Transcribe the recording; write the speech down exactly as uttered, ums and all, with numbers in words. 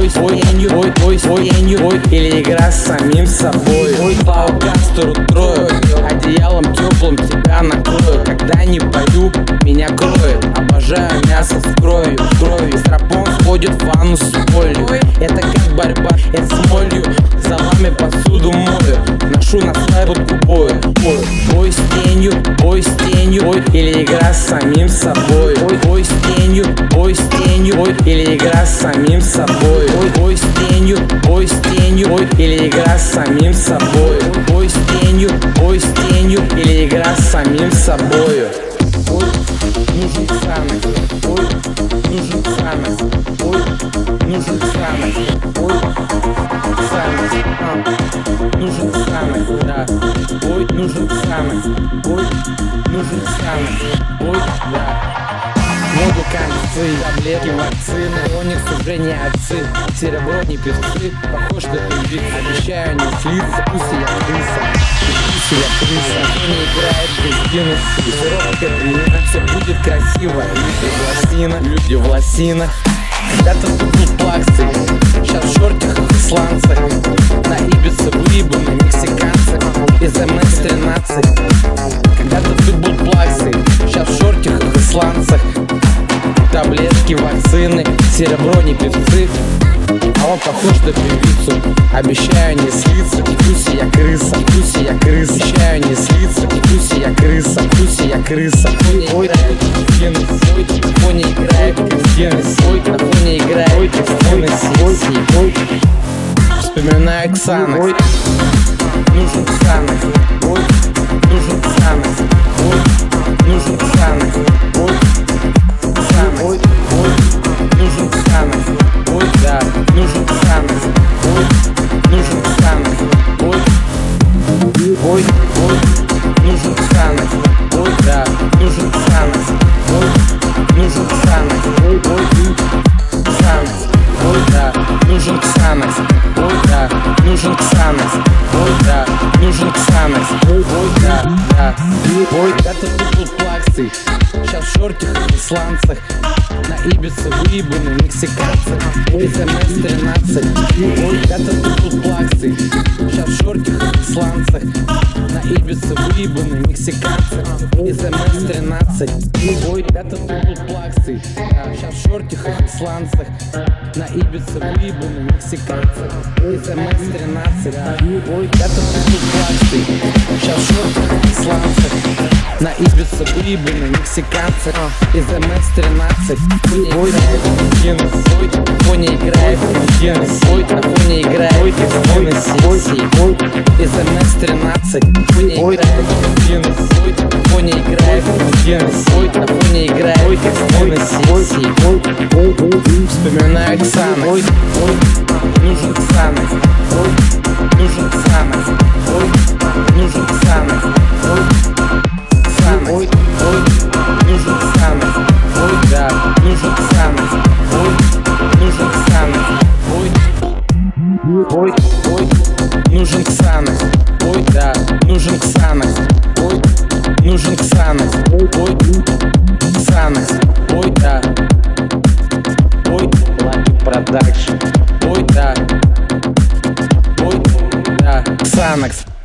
ой, ой, ой, ой, ой, ой, или игра с самим собой. Ой, по кастеру трою, одеялом теплым тебя накрою. Когда не пою, меня кроет. Обожаю мясо с кровью, кровью. Стропон входит в ванну с солью. Это как борьба, это с молью. За вами посуду мою, ношу на слайд губой. Ой, бой с тенью, бой с тенью, ой, или игра с самим собой. Ой, бой с тенью, бой с тенью, ой, или игра с самим собой. Ой, бой с тенью, бой с тенью, ой, или игра с самим собой. Бой с тенью, бой с тенью, или игра с самим собой. Ой, нужен самый, ой, нужен самый, ой, нужен самый, ой, самый, а, нужен самый, да, ой, нужен самый, ой, нужен самый, ой, да. Моду концы, таблетки, вакцины, Оникс уже не отцы, серебро не певцы, похож на певиц. Обещаю не слиться, пусть я крыса, пусть я крыса. Не играет Кристина, сироп Катрина, все будет красиво. Люди в лосинах, люди в лосинах. Когда-то тут был плаксы, сейчас в шортах и сланцах. На Ибице выебаны мексиканцы из эм эс тринадцать. Когда-то тут был плаксы, сейчас в шортах и сланцах. Таблетки, вакцины, серебро не певцы. А он похож на певицу. Обещаю не слиться, пусть я крыса, пусть я крыса. Обещаю не слиться, пусть я крыса, пусть я крыса. Ой, Кристина, ой, на фоне играет Кристина, ой, на фоне играет Кристина, ой, вспоминаю Оксана. Ой, нужен самый, ой, нужен самый, ой, нужен самый, ой, самый, ой, ой, нужен самый, ой, да, нужен самый, ой, нужен самый, ой, ой, ой, нужен самый, ой, да, нужен самый, ой, нужен самый, ой, ой, самый, ой, да, нужен самый, ой, да, нужен самый, ой, да, нужен самый, ой, ой, да, да, ой, это тут плаксы, сейчас в шортах и сланцах. На Ибице выебаны мексиканцы из эм эс тринадцать. Ой, это тут был плаксы, сейчас в шортах и сланцах. На Ибице выебаны мексиканцы из эм эс тринадцать. Ой, это тут был плаксы, сейчас в шортах и сланцах. На Ибице выебаны мексиканцы из эм эс тринадцать. Ой, это тут был плаксы, сейчас в шортах и сланцах. На Ибице выебаны мексиканцы из эм эс тринадцать. Ой, Кристина, ой, на фоне играет Кристина, ой, на фоне играет Кристина, ой, из эм эс тринадцать. Ой, Кристина, ой, на фоне играет Кристина, ой, на фоне играет Кристина, ой, вспоминаю Оксана. Ой, ой, нужен самый, ой, нужен самый, ой, нужен самый, ой, самый, ой, ой, нужен самый, ой, да, нужен самый, ой, нужен самый, ой, ой, ой, нужен самый, ой, да, нужен самый, ой, нужен самый, ой, самый, ой, да, ой, Lucky Production, ой, да, ой, да, Xanax.